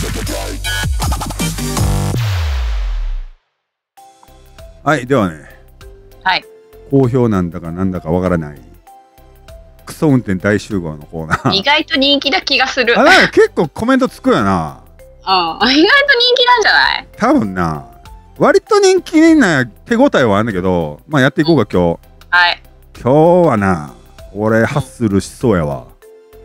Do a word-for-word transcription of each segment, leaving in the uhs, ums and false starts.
はい、ではね、 はい。 好評なんだかなんだかわからないクソ運転大集合のコーナー。 意外と人気な気がする。 あ、なんか結構コメントつくよな。 うん、意外と人気なんじゃない？ 多分な、割と人気な手応えはあるんだけど、まあやっていこうか今日。 はい。 今日はな、俺ハッスルしそうやわ。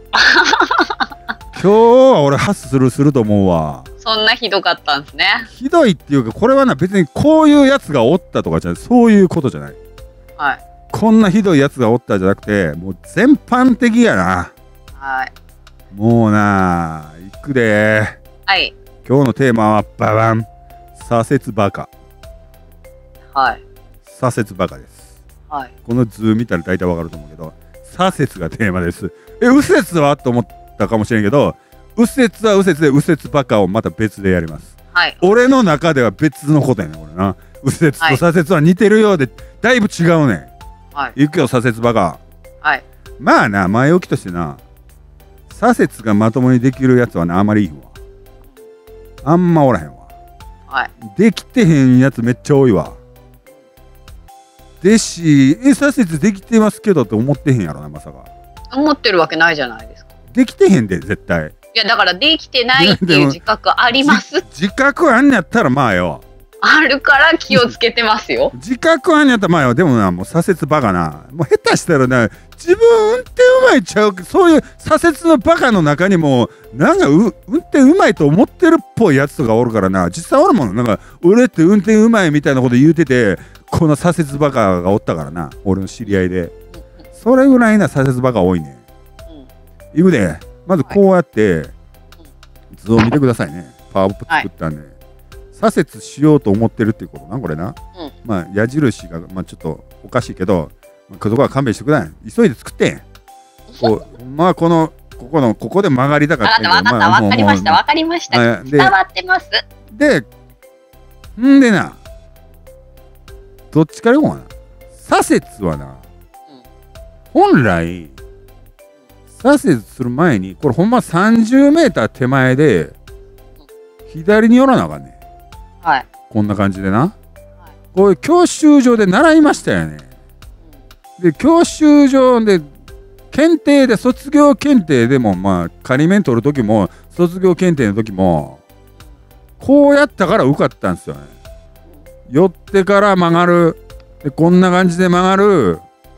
今日は俺ハッスルすると思うわ。 そんなひどかったんですね。 ひどいっていうか、これはな、別にこういうやつがおったとかじゃない、そういうことじゃない。 はい。 こんなひどいやつがおったじゃなくて、もう全般的やな。 はい。 もうな、いくで。 はい。 今日のテーマはババン、左折バカ。 はい。 左折バカです。 はい。 この図見たら大体わかると思うけど、左折がテーマです。え、右折はと思ったかもしれんけど、右折は右折で右折バカをまた別でやります。 はい。 俺の中では別のことやねん、これな。右折と左折は似てるようで、だいぶ違うねん。はい。行くよ、左折バカ。 はい。 まあな、前置きとしてな、左折がまともにできるやつはな、あまりいいわ。あんまおらへんわ。 はい。 できてへんやつめっちゃ多いわ。でし、え、左折できてますけどって思ってへんやろな、まさか。 思ってるわけないじゃないですか。 できてへんで、絶対。 いや、だからできてないっていう自覚あります。 自覚あんやったらまあよ。 あるから気をつけてますよ。 自覚あんやったらまあよ。でもな、もう左折バカな。もう下手したらな、自分運転うまいちゃう、そういう左折のバカの中にも、なんかう運転うまいと思ってるっぽいやつとかおるからな。実際おるもん。なんか、俺って運転うまいみたいなこと言うてて、この左折バカがおったからな。俺の知り合いで。それぐらいな左折バカ多いね。うん、いくで。まずこうやって、図を見てくださいね。パワーポップ作ったんで。はい、左折しようと思ってるっていうことな、これな。うん、まあ、矢印が、まあ、ちょっとおかしいけど、まあ、そこは勘弁してください。急いで作ってん。こう、まあ、この、ここの、ここで曲がりたかったけど。 わかった、わかりました、わかりました。伝わってます。 で、んでな、どっちから言おうかな。左折はな、うん、本来、左折する前に、これほんまさんじゅうメーター手前で、左に寄らなあかんね。 はい。 こんな感じでな。はい、こういう教習所で習いましたよね。うん、で、教習所で、検定で、卒業検定でも、まあ、仮免取るときも、卒業検定のときも、こうやったから受かったんですよね。寄ってから曲がる。で、こんな感じで曲がる。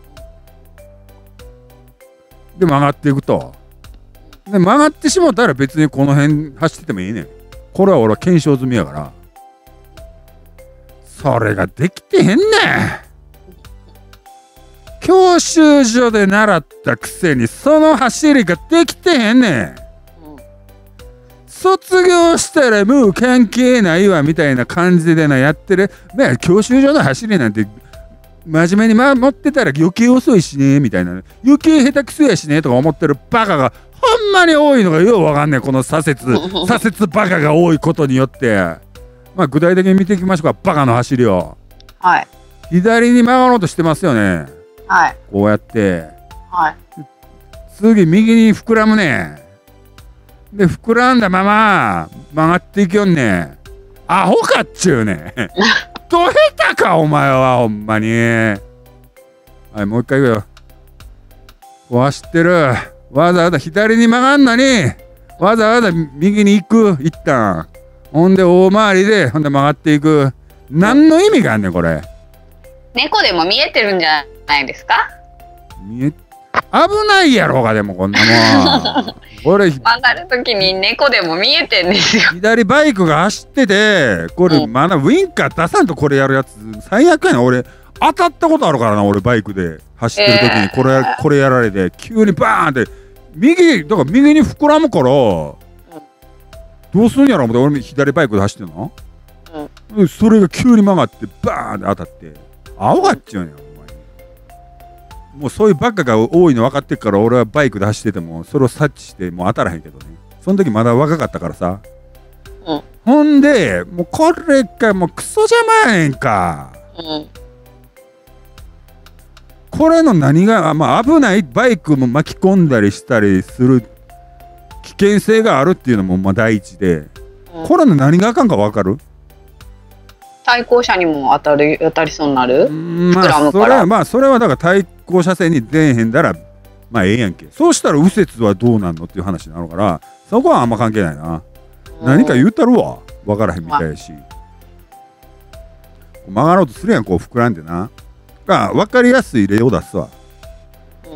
で、曲がっていくと。で、曲がってしもたら別にこの辺走っててもいいねん。これは俺は検証済みやから。それができてへんねん。教習所で習ったくせにその走りができてへんねん。卒業したらもう関係ないわみたいな感じでなやってる。ね、教習所の走りなんて真面目に守ってたら余計遅いしねみたいな、余計下手くそやしねとか思ってるバカがほんまに多いのがようわかんねえ。この左折左折バカが多いことによって、まあ具体的に見ていきましょうか。バカの走りを。 はい。 左に曲がろうとしてますよね。 はい。 こうやって。 はい。次右に膨らむね。で、膨らんだまま曲がっていきよんねん。アホかっちゅうねん。ど下手かお前はほんまに。はい、もう一回いくよ。こう走ってる。わざわざ左に曲がんのに、わざわざ右に行く。一旦。ほんで大回りで、ほんで曲がっていく。何の意味があんねんこれ。 猫でも見えてるんじゃないですか。 見え危ないやろうが、でもこんなもん。俺曲がるときに猫でも見えてんですよ。 左バイクが走ってて、これまだウィンカー出さんとこれやるやつ最悪やな。俺当たったことあるからな。俺バイクで走ってる時にこれ、えー、これやられて急にバーンって右だから右に膨らむから、うん、どうすんやろ思って俺左バイクで走ってんの、うん、それが急に曲がってバーンって当たって青がっちゃうねん。もうそういうバカが多いの分かってっから俺はバイクで走っててもそれを察知してもう当たらへんけどね。その時まだ若かったからさ、うん、ほんでもうこれがもうクソ邪魔やねんか、うん、これの何が、まあ、危ないバイクも巻き込んだりしたりする危険性があるっていうのもまあ第一で、 うん、 これの何があかんか分かる？ 対向車にも当たる当たりそうになる。 まあ膨らむからそれはまあそれはだから対向車線に出えへんだらまあええやんけ。そうしたら右折はどうなんのっていう話になるから、そこはあんま関係ないな。何か言うたるわ分からへんみたいやし、曲がろうとするやん、こう膨らんでな。が分かりやすい例を出すわ。 うん、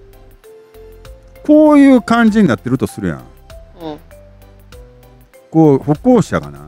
こういう感じになってるとするやん。 うん、 こう歩行者がな、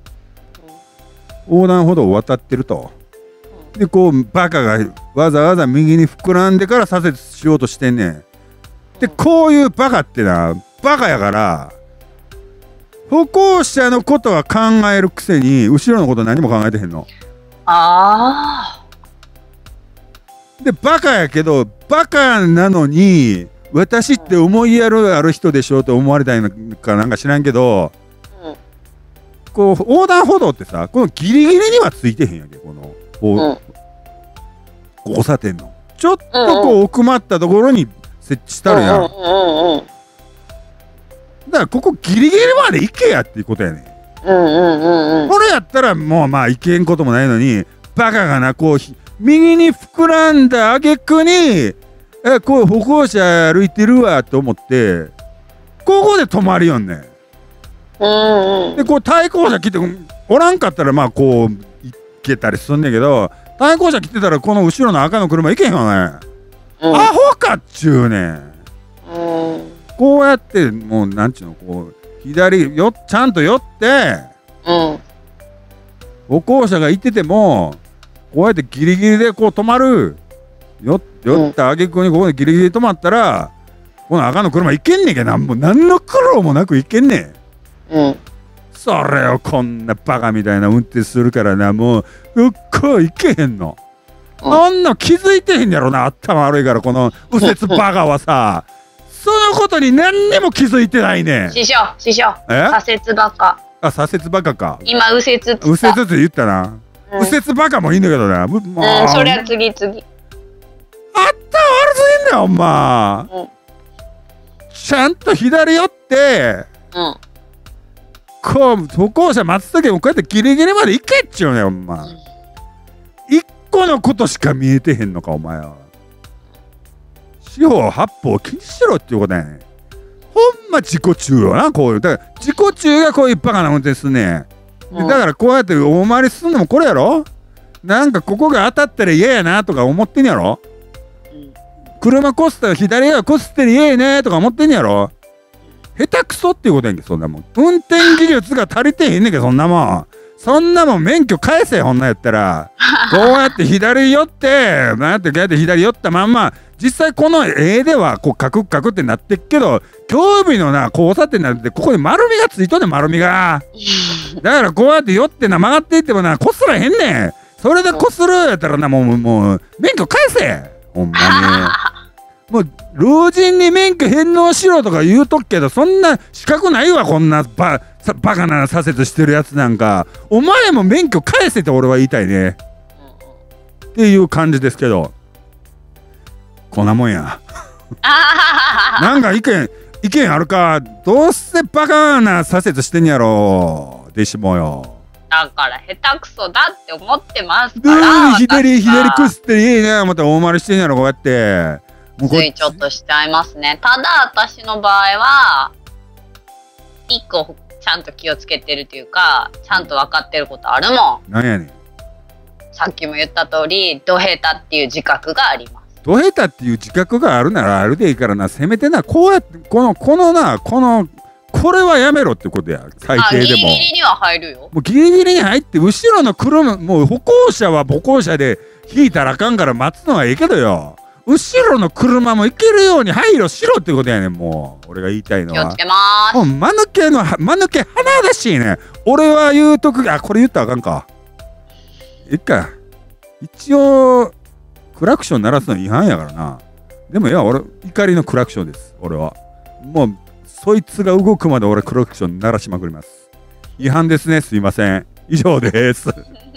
横断歩道を渡ってると、でこうバカがわざわざ右に膨らんでから左折しようとしてんねん。でこういうバカってな、バカやから歩行者のことは考えるくせに後ろのこと何も考えてへんの。 ああ。でバカやけどバカなのに私って思いやるある人でしょと思われたいのかなんか知らんけど、うん、こう横断歩道ってさ、このギリギリにはついてへんやんけ、このこう、うん、交差点のちょっとこう奥まったところに設置したるやん。だからここギリギリまで行けやっていうことやねん。これやったらもうまあ行けんこともないのに、バカがなこう右に膨らんだ挙句にえこう歩行者歩いてるわと思ってここで止まりよんねん。でこう対向車来ておらんかったらまあこう行けたりすんねんけど、対向車来てたらこの後ろの赤の車行けへんよね。アホかっちゅうねん。こうやってもうなんちゅうの、こう左よちゃんと寄って、うん、歩行者が行っててもこうやってギリギリでこう止まる。よ寄った挙句にここでギリギリ止まったらこの赤の車行けんねんけど、なんも何の苦労もなく行けんねん。うん、それをこんなバカみたいな運転するからな、もううっこ行けへんの。うん、あんな気づいてへんやろな、頭悪いからこの右折バカはさそのことに何にも気づいてないねん。 師匠師匠、左折バカ。 あ、左折バカか。 今右折って言った。 右折って言ったな。うん、右折バカもいいんだけどな。 もう、うん、そりゃ次次。 あった悪すぎんだよ、お前。うん、ちゃんと左寄って、うん、こう歩行者待つときもこうやってギリギリまで行けっちゅうねん、お前。うん、一個のことしか見えてへんのか、お前は。四方八方禁止しろっていうことやねん。ほんま自己中よな、こういう。だから自己中がこういうバカな運転すんねん。うん、だからこうやって大回りすんのもこれやろ。なんかここが当たったら嫌やなとか思ってんやろ。車こすったら左側こすってるええねとか思ってんやろ。下手くそっていうことやんけ、そんなもん。運転技術が足りてへんねんけど、そんなもん。そんなもん免許返せ、ほんなんやったら。こうやって左寄って、なんやってこうやって左寄ったまんま、実際この絵ではこうカクカクってなってっけど、興味のな交差点なんてここに丸みがついとんねん、丸みが。だからこうやって寄ってな曲がっていってもな、こすらへんねん。それでこするやったらな、もう、もう、免許返せ。ほんまに。もう老人に免許返納しろとか言うとくけど、そんな資格ないわ、こんなババカな左折してるやつなんか。お前も免許返せって俺は言いたいね。っていう感じですけど、こんなもんや。なんか意見意見あるか。どうせバカな左折してんやろでしもよ。 だから下手くそだって思ってますから。 左左くすっていいね。また大回りしてんやろ、こうやって。 ついちょっとしちゃいますね。ただ私の場合は一個ちゃんと気をつけてるというか、ちゃんと分かってることあるもん。 なんやねん。 さっきも言った通り、ドヘタっていう自覚があります。 ドヘタっていう自覚があるならあるでいいからな、せめてな、こうやってこのこのなこのこれはやめろってことや、最低でも。ギリギリには入るよ。 もうギリギリに入って後ろの車、もう歩行者は歩行者で引いたらあかんから待つのはいいけどよ、後ろの車も行けるように配慮しろってことやねん。もう俺が言いたいのは気をつけまーす。 もう間抜けの間抜け鼻だしね。俺は言うとく、あ、これ言ったらあかんか。いっか、一応クラクション鳴らすの違反やからな。でもいや、俺怒りのクラクションです。俺はもうそいつが動くまで俺クラクション鳴らしまくります。違反ですね、すいません。以上です。